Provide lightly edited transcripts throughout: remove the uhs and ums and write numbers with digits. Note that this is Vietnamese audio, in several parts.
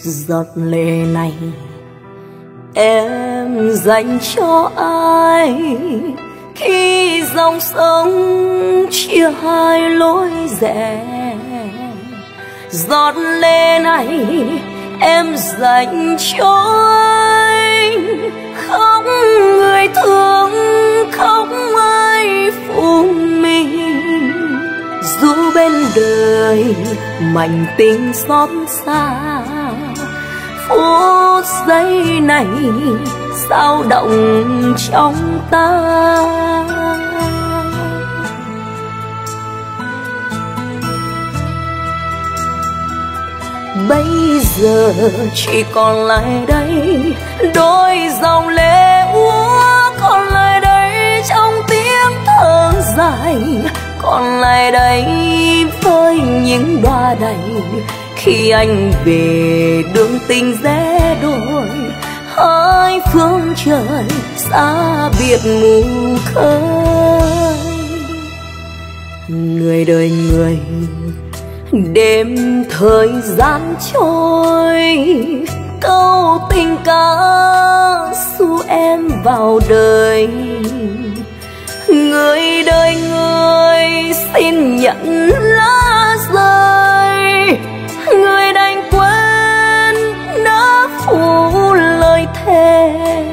Giọt lệ này em dành cho ai khi dòng sông chia hai lối rẽ? Giọt lệ này em dành cho anh, không người thương, không ai phụ mình. Dù bên đời mạnh tình xót xa, phút giây này sao động trong ta. Bây giờ chỉ còn lại đây đôi dòng lệ úa, còn lại đây trong tiếng thở dài, còn lại đây với những đóa đầy khi anh về đường tình rẽ đôi. Hai phương trời xa biệt mù khơi, người đời người đêm thời gian trôi. Câu tình ca xu em vào đời, người đời người xin nhận lá rơi. Người đành quên đã phủ lời thề,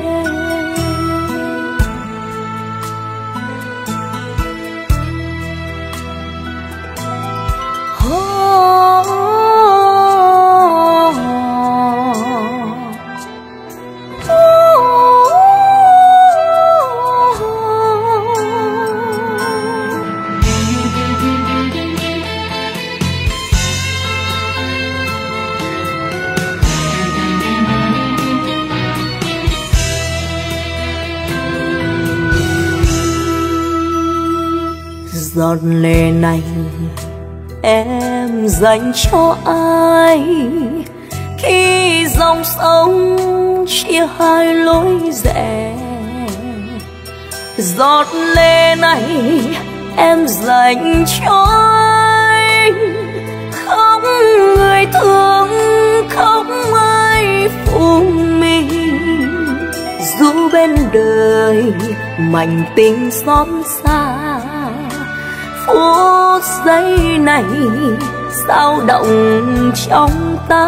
giọt lệ này em dành cho ai khi dòng sông chia hai lối rẽ? Giọt lệ này em dành cho anh, không người thương, không ai phụ mình. Dù bên đời mạnh tình xót xa, phút giây này sao động trong ta.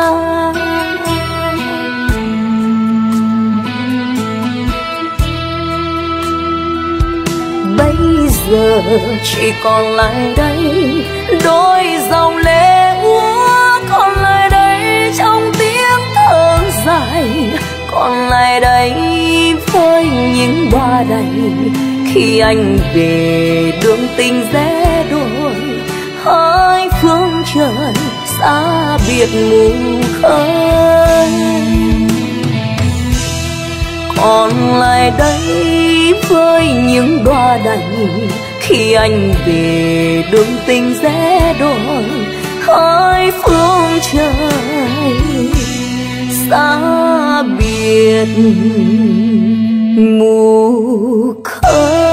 Bây giờ chỉ còn lại đây đôi dòng lệ úa, còn lại đây trong tiếng thở dài, còn lại đây với những đóa đầy khi anh về đường tình rẽ đôi. Hai phương trời xa biệt mù khơi, còn lại đây với những đóa đầy khi anh về đường tình rẽ đôi. Hai phương trời xa biệt mù khơi.